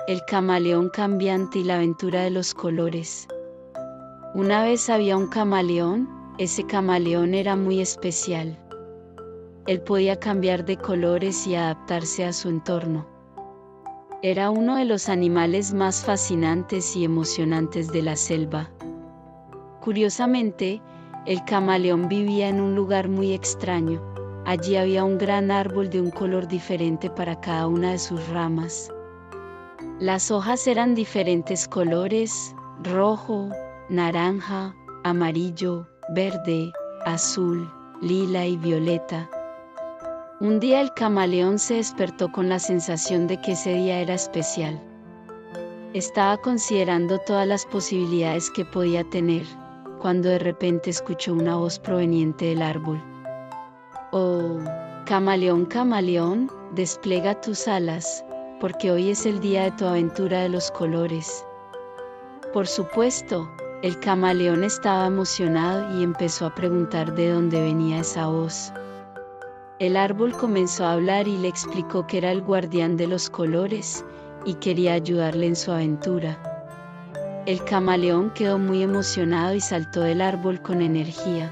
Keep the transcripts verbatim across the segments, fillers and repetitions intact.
El camaleón cambiante y la aventura de los colores. Una vez había un camaleón, ese camaleón era muy especial. Él podía cambiar de colores y adaptarse a su entorno. Era uno de los animales más fascinantes y emocionantes de la selva. Curiosamente, el camaleón vivía en un lugar muy extraño. Allí había un gran árbol de un color diferente para cada una de sus ramas. Las hojas eran diferentes colores: rojo, naranja, amarillo, verde, azul, lila y violeta. Un día el camaleón se despertó con la sensación de que ese día era especial. Estaba considerando todas las posibilidades que podía tener, cuando de repente escuchó una voz proveniente del árbol. «Oh, camaleón, camaleón, despliega tus alas, porque hoy es el día de tu aventura de los colores». Por supuesto, el camaleón estaba emocionado y empezó a preguntar de dónde venía esa voz. El árbol comenzó a hablar y le explicó que era el guardián de los colores y quería ayudarle en su aventura. El camaleón quedó muy emocionado y saltó del árbol con energía.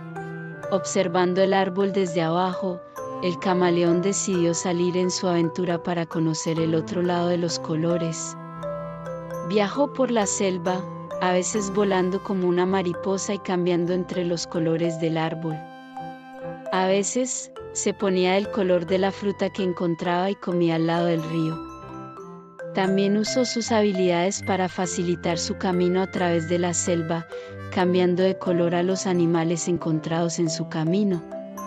Observando el árbol desde abajo, el camaleón decidió salir en su aventura para conocer el otro lado de los colores. Viajó por la selva, a veces volando como una mariposa y cambiando entre los colores del árbol. A veces, se ponía el color de la fruta que encontraba y comía al lado del río. También usó sus habilidades para facilitar su camino a través de la selva, cambiando de color a los animales encontrados en su camino.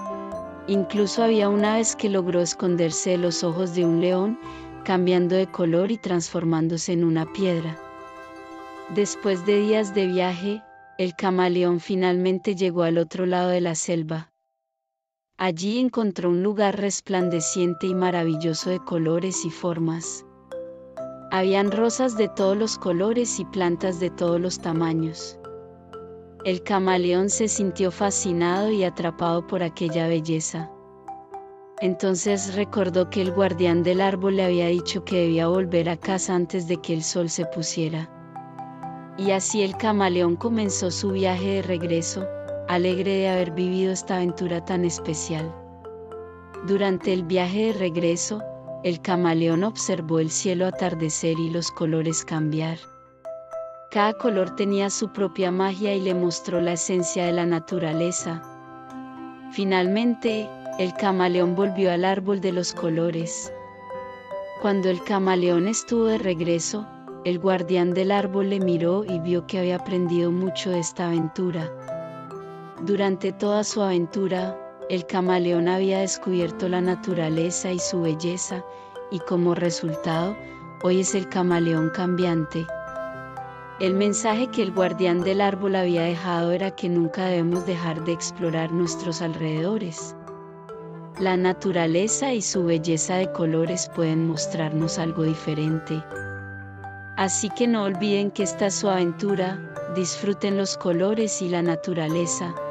Incluso había una vez que logró esconderse de los ojos de un león, cambiando de color y transformándose en una piedra. Después de días de viaje, el camaleón finalmente llegó al otro lado de la selva. Allí encontró un lugar resplandeciente y maravilloso de colores y formas. Habían rosas de todos los colores y plantas de todos los tamaños. El camaleón se sintió fascinado y atrapado por aquella belleza. Entonces recordó que el guardián del árbol le había dicho que debía volver a casa antes de que el sol se pusiera. Y así el camaleón comenzó su viaje de regreso, alegre de haber vivido esta aventura tan especial. Durante el viaje de regreso, el camaleón observó el cielo atardecer y los colores cambiar. Cada color tenía su propia magia y le mostró la esencia de la naturaleza. Finalmente, el camaleón volvió al árbol de los colores. Cuando el camaleón estuvo de regreso, el guardián del árbol le miró y vio que había aprendido mucho de esta aventura. Durante toda su aventura, el camaleón había descubierto la naturaleza y su belleza, y como resultado, hoy es el camaleón cambiante. El mensaje que el guardián del árbol había dejado era que nunca debemos dejar de explorar nuestros alrededores. La naturaleza y su belleza de colores pueden mostrarnos algo diferente. Así que no olviden que esta es su aventura, disfruten los colores y la naturaleza,